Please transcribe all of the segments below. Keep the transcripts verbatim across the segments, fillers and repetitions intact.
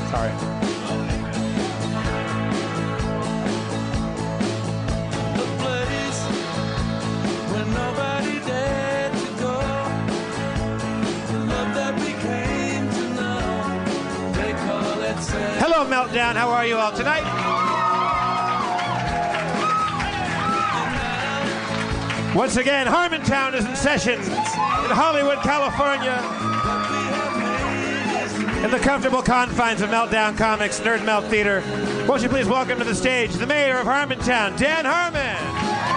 Sorry. Hello, Meltdown. How are you all tonight? Once again, Harmontown is in session in Hollywood, California, in the comfortable confines of Meltdown Comics, Nerd Melt Theater. Won't you please welcome to the stage the mayor of Harmontown, Dan Harmon.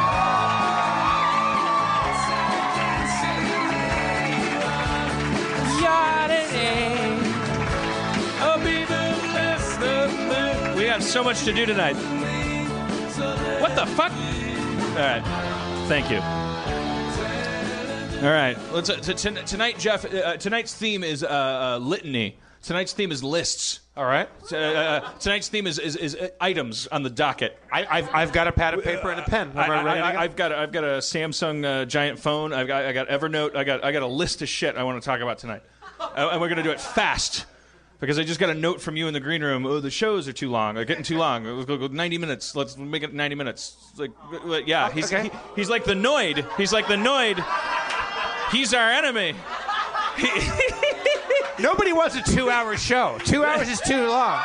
We have so much to do tonight. What the fuck? All right. Thank you. All right. Let's, uh, t- t- tonight, Jeff, uh, tonight's theme is uh, uh, litany. Tonight's theme is lists. All right. Uh, uh, tonight's theme is, is, is items on the docket. I, I've, I've got a pad of paper and a pen. I, I, I, I've got a, I've got a Samsung uh, giant phone. I've got I got Evernote. I got I got a list of shit I want to talk about tonight, uh, and we're gonna do it fast. Because I just got a note from you in the green room. Oh, the shows are too long. They're getting too long. Let's go, go ninety minutes. Let's make it ninety minutes. It's like, yeah, he's okay. he, he's like the Noid. He's like the Noid. He's our enemy. He, Nobody wants a two-hour show. Two hours is too long.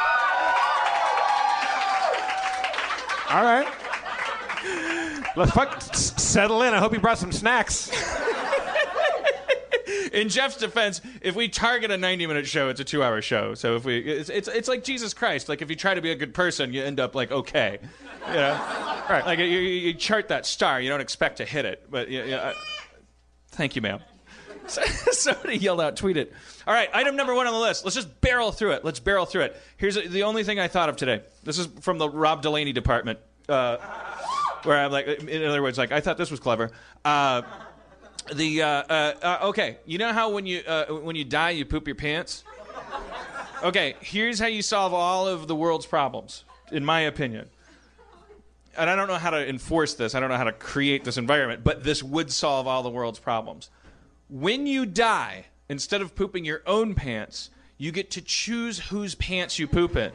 All right. Let's fuck s- settle in. I hope you brought some snacks. In Jeff's defense, if we target a ninety-minute show, it's a two-hour show. So if we, it's, it's it's like Jesus Christ. Like if you try to be a good person, you end up like okay, you know, right? Like you, you chart that star, you don't expect to hit it. But yeah, yeah. Thank you, ma'am. Somebody yelled out, tweet it. All right, item number one on the list. Let's just barrel through it. Let's barrel through it. Here's the only thing I thought of today. This is from the Rob Delaney department, uh, where I'm like, in other words, like I thought this was clever. Uh, The uh, uh, uh, okay, you know how when you uh, when you die you poop your pants? Okay, here's how you solve all of the world's problems, in my opinion. And I don't know how to enforce this. I don't know how to create this environment, but this would solve all the world's problems. When you die, instead of pooping your own pants, you get to choose whose pants you poop in.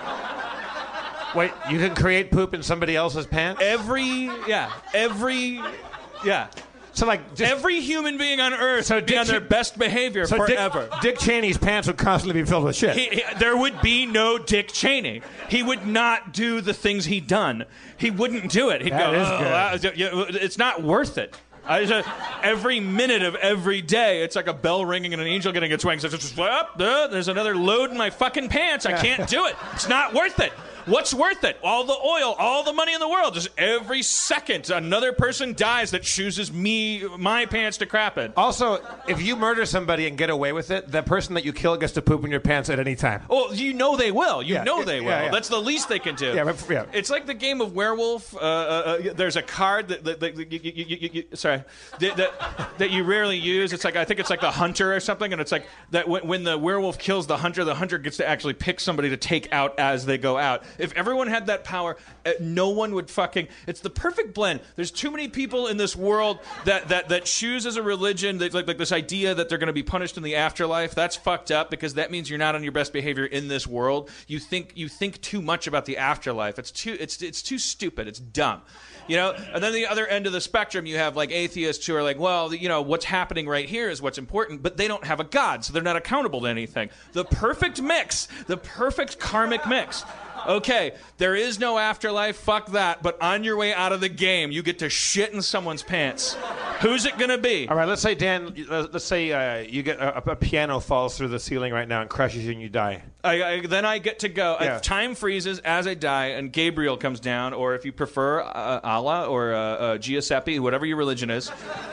Wait, you can create poop in somebody else's pants? Every yeah, every yeah. So like just, every human being on Earth so would be Dick on their Ch- best behavior so forever. Dick, Dick Cheney's pants would constantly be filled with shit. He, he, there would be no Dick Cheney. He would not do the things he'd done. He wouldn't do it. He'd That go, is oh, good. uh, it's not worth it. I just, every minute of every day, it's like a bell ringing and an angel getting its wings. It's just, oh, uh, there's another load in my fucking pants. I can't do it. It's not worth it. What's worth it? All the oil, all the money in the world. Just every second, another person dies that chooses me, my pants to crap in. Also, if you murder somebody and get away with it, the person that you kill gets to poop in your pants at any time. Well, you know they will. You Yeah, know yeah, they will. yeah, yeah. That's the least they can do. Yeah, but, yeah. It's like the game of werewolf. Uh, uh, uh, there's a card that, that, that you, you, you, you, sorry, that, that that you rarely use. It's like I think it's like the hunter or something, and it's like that when, when the werewolf kills the hunter, the hunter gets to actually pick somebody to take out as they go out. If everyone had that power, uh, no one would fucking. It's the perfect blend. There's too many people in this world that that that choose as a religion that, like like this idea that they're going to be punished in the afterlife. That's fucked up because that means you're not on your best behavior in this world. You think you think too much about the afterlife. It's too it's it's too stupid. It's dumb. You know, and then the other end of the spectrum, you have like atheists who are like, well, you know, what's happening right here is what's important, but they don't have a God, so they're not accountable to anything. The perfect mix, the perfect karmic mix. Okay, there is no afterlife, fuck that, but on your way out of the game, you get to shit in someone's pants. Who's it gonna be? All right, let's say, Dan, let's say uh, you get a, a piano falls through the ceiling right now and crushes you and you die. I, I, then I get to go. Yeah. If time freezes as I die and Gabriel comes down, or if you prefer uh, Allah or uh, uh, Giuseppe, whatever your religion is.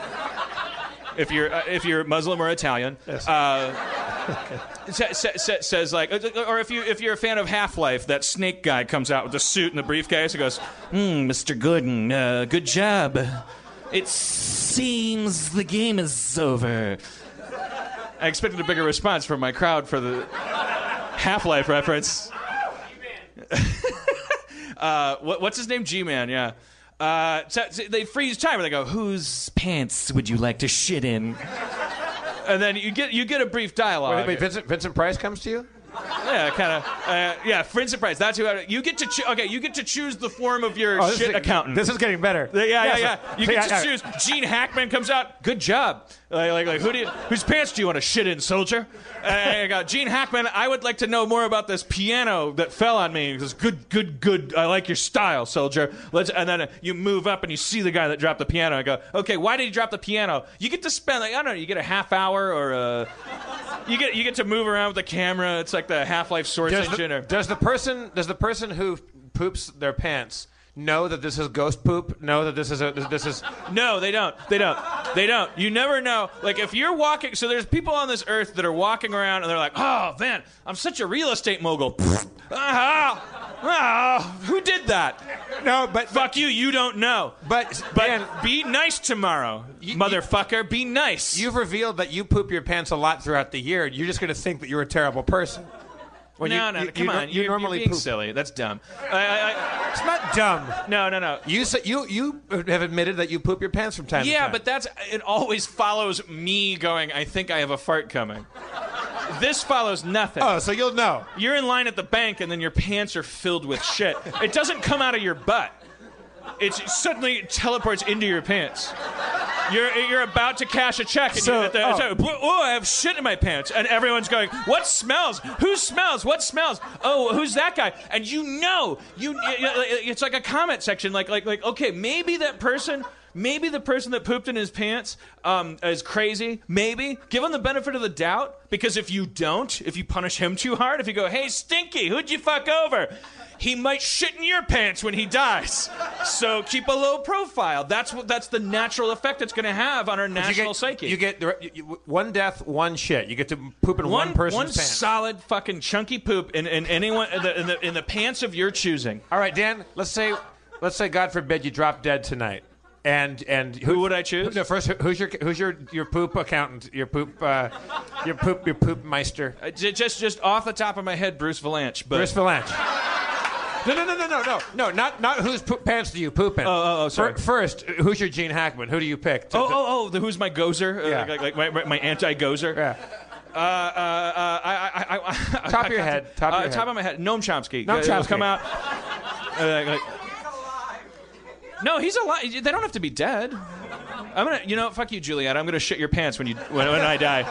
If you're uh, if you're Muslim or Italian, Yes. uh, sa- sa- sa- says like, or if you if you're a fan of Half-Life, that Snake guy comes out with the suit and the briefcase and goes, mm, "Mister Gooden, uh, good job. It seems the game is over." I expected a bigger response from my crowd for the Half-Life reference. uh, what, what's his name? G-Man, yeah. Uh, so, so they freeze time and they go, whose pants would you like to shit in? And then you get you get a brief dialogue. Wait, wait, Vincent, Vincent Price comes to you? Yeah, kind of. Uh, yeah, friend surprise. That's who. I, you get to cho- okay. You get to choose the form of your Oh, this shit is, accountant. This is getting better. Yeah, yeah, yeah. so- yeah. You so get yeah, to yeah. choose. Gene Hackman comes out. Good job. Like, like, like who do you, whose pants do you want to shit in, soldier? Uh, I got Gene Hackman. I would like to know more about this piano that fell on me. He goes, good, good, good. I like your style, soldier. Let's. And then uh, you move up and you see the guy that dropped the piano. I go, okay, why did he drop the piano? You get to spend, like, I don't know, you get a half hour or a. You get you get to move around with the camera. It's like the Half-Life Source Does engine. the, Or, does the person does the person who poops their pants know that this is ghost poop? Know that this is a this is No, they don't. They don't. They don't. You never know. Like, if you're walking... So there's people on this earth that are walking around and they're like, oh, man, I'm such a real estate mogul. ah, ah, who did that? no, but Fuck you, you don't know. But But Dan, be nice tomorrow, You- motherfucker. Be nice. you've revealed that you poop your pants a lot throughout the year. You're just going to think that you're a terrible person. When no, you, no, you, no, come you, on. You you're, normally you're being poop. silly. That's dumb. I, I, I, It's not dumb. no, no, no. You say, you you have admitted that you poop your pants from time to Yeah, time. but that's it. Always follows me going, I think I have a fart coming. This follows nothing. oh, so you'll know. You're in line at the bank and then your pants are filled with shit. It doesn't come out of your butt. It suddenly teleports into your pants. You're you're about to cash a check and So- you're at the, oh. so, oh, I have shit in my pants. And everyone's going, what smells? Who smells? What smells? Oh, who's that guy? And you know, you it's like a comment section. Like, like, like, okay, maybe that person... Maybe the person that pooped in his pants um, is crazy. Maybe. Give him the benefit of the doubt. Because if you don't, if you punish him too hard, if you go, hey, Stinky, who'd you fuck over? He might shit in your pants when he dies. So keep a low profile. That's what. That's the natural effect it's going to have on our You national get, psyche. you get you, you, one death, one shit. You get to poop in one, person's one pants. solid fucking chunky poop in, in anyone in the, in the in the pants of your choosing. All right, Dan. Let's say, let's say, God forbid, you drop dead tonight. And and Who would I choose? No, first, who's your who's your your poop accountant? Your poop uh, your poop your poop meister. Uh, j- just just off the top of my head, Bruce Valanche. But Bruce Valanche. No, no, no, no, no, no, no. Not not whose poop pants do you poop in? Oh, oh, oh, sorry. Fir- First, who's your Gene Hackman? Who do you pick? to- Oh, to- oh, oh! The, who's my gozer? Uh, Yeah. like, like my, my, my anti-gozer. Yeah. Uh, uh, uh, I, I, I, Top of your head, top of uh, your top head. of my head. Noam Chomsky. Noam Uh, it'll Chomsky. come out. Uh, like, like- no, he's alive. They don't have to be dead. I'm gonna, you know, fuck you, Juliet. I'm gonna shit your pants when you when, when I die.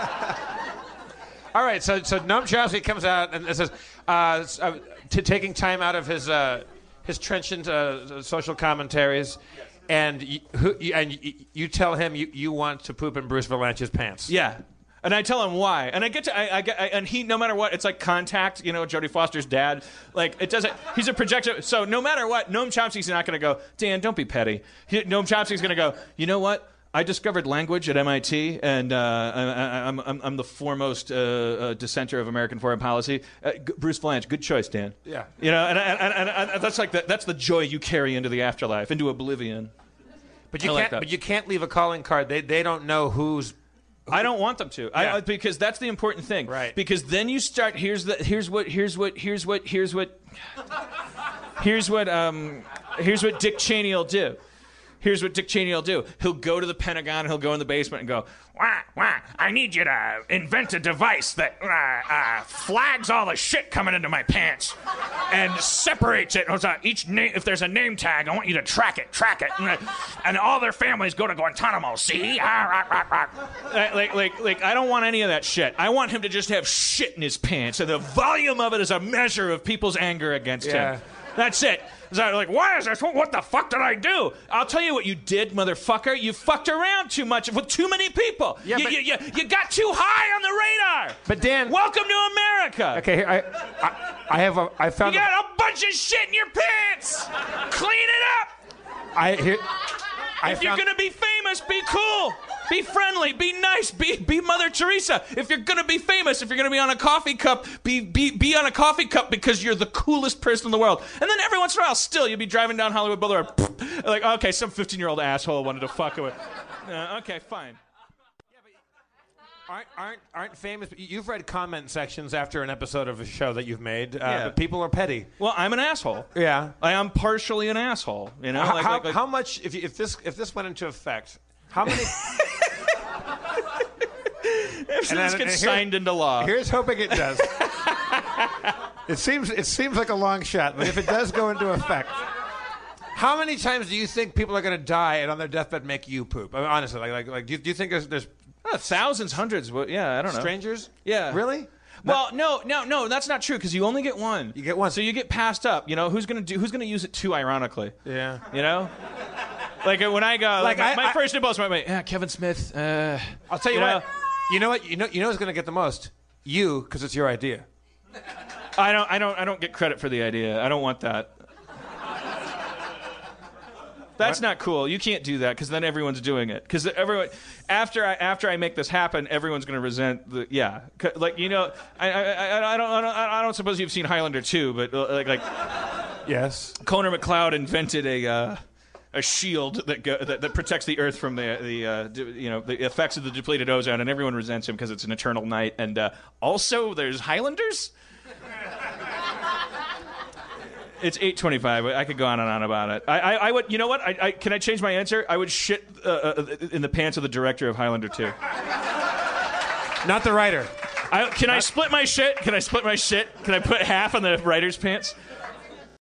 All right, so so Noam Chomsky comes out and says, uh, uh, t- taking time out of his uh, his trenchant uh, social commentaries, and you, who, you, and you, you tell him you, you want to poop in Bruce Valanche's pants. Yeah. And I tell him why, and I get to, I, I get, I, and he, no matter what, it's like Contact, you know, Jodie Foster's dad. Like, it doesn't. He's a projection. So no matter what, Noam Chomsky's not going to go, Dan, don't be petty. He, Noam Chomsky's going to go, you know what? I discovered language at M I T, and uh, I, I, I'm, I'm, I'm the foremost uh, uh, dissenter of American foreign policy. Uh, G- Bruce Valanche, good choice, Dan. Yeah. You know, and, and, and, and, and that's like the, that's the joy you carry into the afterlife, into oblivion. But you I like can't. that. But you can't leave a calling card. They they don't know who's. I don't want them to, Yeah. I, because that's the important thing. Right. Because then you start. Here's the. Here's what. Here's what. Here's what. Here's what. Here's what. Um. Here's what Dick Cheney will do. Here's what Dick Cheney will do. He'll go to the Pentagon. He'll go in the basement and go, wah, wah, I need you to invent a device that uh, uh, flags all the shit coming into my pants and separates it. Uh, each name, if there's a name tag, I want you to track it, track it, and, and all their families go to Guantanamo. See, ah, rah, rah, rah. Uh, like, like, like, I don't want any of that shit. I want him to just have shit in his pants, and the volume of it is a measure of people's anger against Yeah. him. That's it. So like, why is this? What the fuck did I do? I'll tell you what you did, motherfucker. You fucked around too much with too many people. Yeah, you, but- you, you, you got too high on the radar. But Dan. Welcome to America. Okay, here, I, I I have a I found. You a- got a bunch of shit in your pants. Clean it up. I here. I If you're found- gonna be famous, be cool. Be friendly. Be nice. Be be Mother Teresa. If you're gonna be famous, if you're gonna be on a coffee cup, be be be on a coffee cup because you're the coolest person in the world. And then every once in a while, still you'll be driving down Hollywood Boulevard, like, okay, some fifteen-year-old asshole wanted to fuck with. Uh, okay, fine. Aren't, aren't aren't famous? You've read comment sections after an episode of a show that you've made. Uh, Yeah. But people are petty. Well, I'm an asshole. Yeah. I am partially an asshole. You know, How, like, how, like, like, how much if you, if this if this went into effect? How many? if and this then- gets and here- signed into law. Here's hoping it does. It seems it seems like a long shot, but if it does go into effect, how many times do you think people are going to die and on their deathbed make you poop? I mean, honestly, like like like do you, do you think there's, there's Uh, thousands, hundreds. Well, yeah, I don't know. strangers? Yeah. Really? Well, no, no, no. That's not true because you only get one. You get one. So you get passed up. You know who's gonna do? Who's gonna use it too? Ironically. Yeah. You know. Like uh, when I go, like, Like, my, I- my I- first impulse might be, yeah, Kevin Smith. Uh, I'll tell you, You what. know? You know what? You know you know who's going to get the most? You, because it's your idea. I don't, I don't, I don't get credit for the idea. I don't want that. That's What? not cool. You can't do that because then everyone's doing it. Because everyone, after I after I make this happen, everyone's going to resent the yeah. 'Cause, like you know, I, I I I don't I don't I don't suppose you've seen Highlander two, but uh, like like Yes. Conor McLeod invented a. Uh, A shield that, go, that that protects the Earth from the the uh, de, you know the effects of the depleted ozone, and everyone resents him because it's an eternal night. And uh, also, there's Highlanders. It's eight twenty-five. I could go on and on about it. I, I, I would. You know what? I, I can I change my answer? I would shit uh, uh, in the pants of the director of Highlander two. Not the writer. I, can I split my shit? Can I split my shit? Can I put half on the writer's pants?